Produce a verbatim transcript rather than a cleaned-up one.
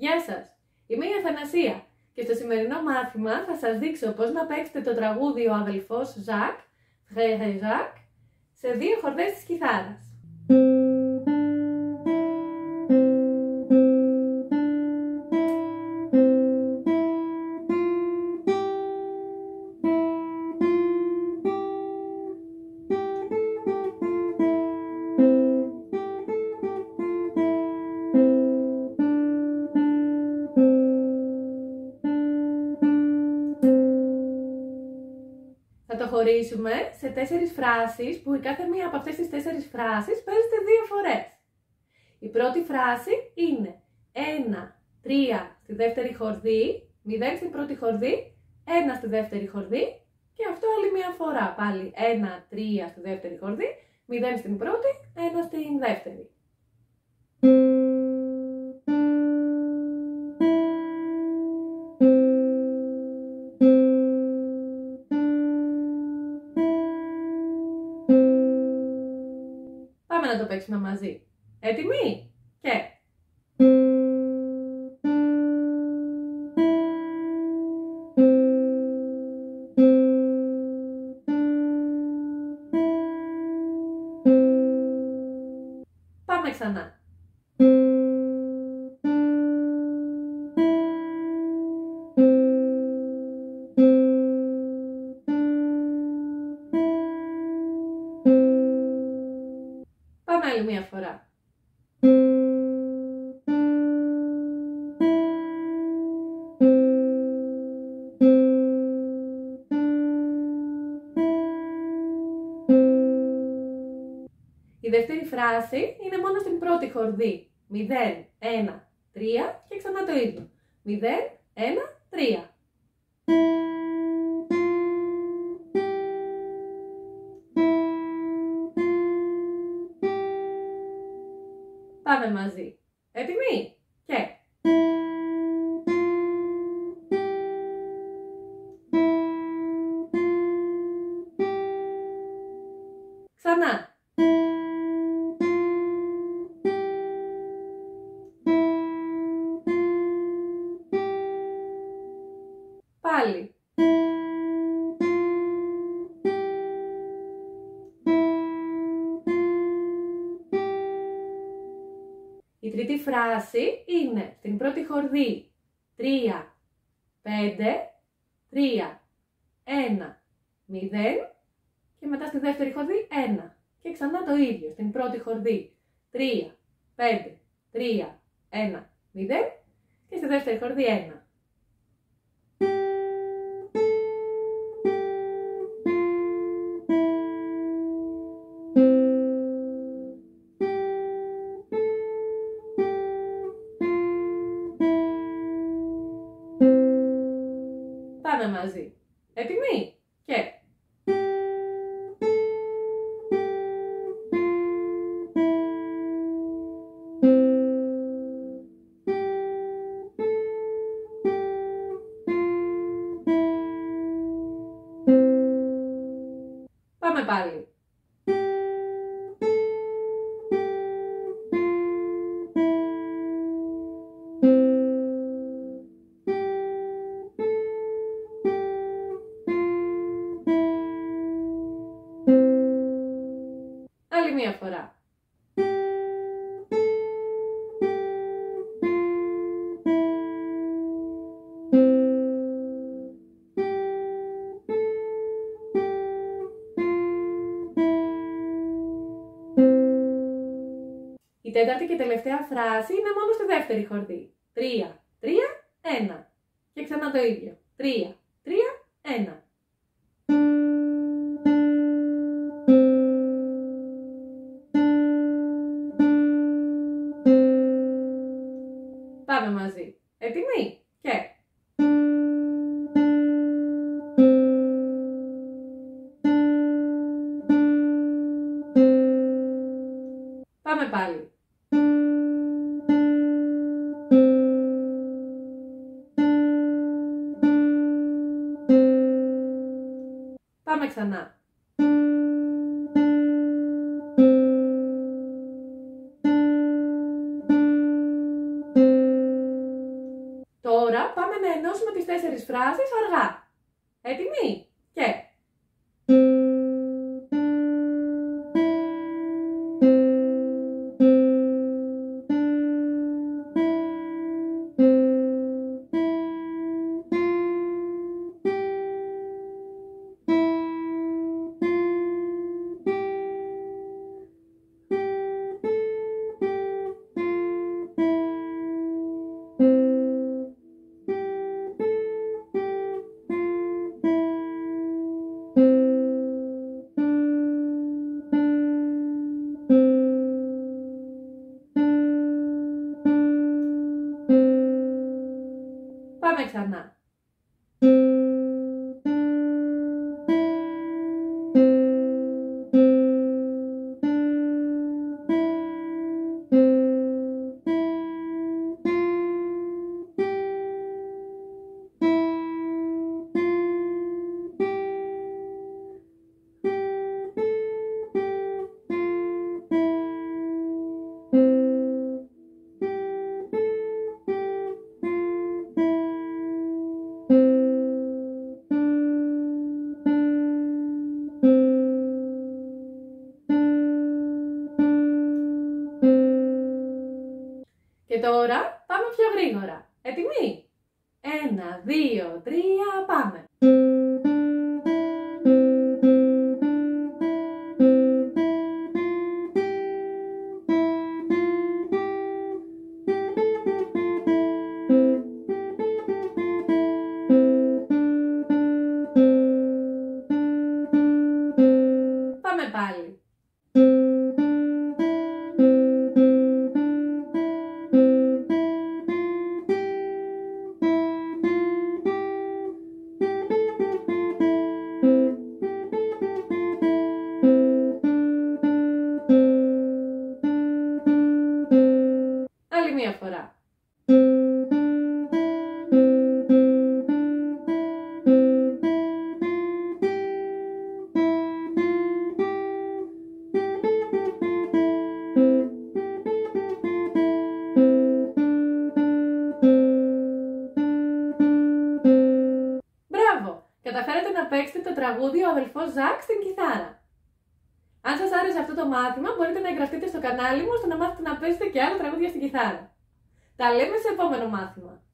Γεια σας, είμαι η Αθανασία και στο σημερινό μάθημα θα σας δείξω πώς να παίξετε το τραγούδι «Ο αδελφός Ζακ», Frère Jacques, σε δύο χορδές της κιθάρας. Θα το χωρίσουμε σε τέσσερις φράσεις που η κάθε μία από αυτές τις τέσσερις φράσεις παίζεται δύο φορές. Η πρώτη φράση είναι ένα, τρία στη δεύτερη χορδή, μηδέν στην πρώτη χορδή, ένα στη δεύτερη χορδή και αυτό άλλη μία φορά. Πάλι ένα, τρία στη δεύτερη χορδή, μηδέν στην πρώτη, ένα στην δεύτερη. Πάμε να το παίξουμε μαζί. Έτοιμοι? Και... Πάμε ξανά. Πάμε άλλη μία φορά. Η δεύτερη φράση είναι μόνο στην πρώτη χορδή. μηδέν, ένα, τρία και ξανά το ίδιο. μηδέν, ένα, τρία. Πάμε μαζί. Έτοιμοι? Και... Ξανά. Πάλι. Η τρίτη φράση είναι στην πρώτη χορδή τρία, πέντε, τρία, ένα, μηδέν και μετά στη δεύτερη χορδή ένα. Και ξανά το ίδιο, στην πρώτη χορδή τρία, πέντε, τρία, ένα, μηδέν και στη δεύτερη χορδή ένα. Πάμε μαζί. Έτοιμοι? Και... Πάμε πάλι. Άλλη μία φορά. Η τέταρτη και τελευταία φράση είναι μόνο στη δεύτερη χορδή. τρία, τρία, ένα. Και ξανά το ίδιο. τρία, τρία, ένα. Πάμε μαζί. Έτοιμοι? Και... Πάμε πάλι. Πάμε ξανά. τώρα πάμε να ενώσουμε τις τέσσερις φράσεις αργά. Έτοιμοι? Και... Πάμε ξανά. Και τώρα πάμε πιο γρήγορα. Έτοιμοι? Ένα, δύο, τρία, πάμε! Πάμε πάλι! Άλλη μία φορά. Μπράβο! Καταφέρατε να παίξετε το τραγούδι «Ο αδελφός Ζακ» στην κιθάρα. Αν σας άρεσε αυτό το μάθημα, μπορείτε να εγγραφείτε στο κανάλι μου ώστε να μάθετε να παίζετε και άλλα τραγούδια στην κιθάρα. Τα λέμε σε επόμενο μάθημα.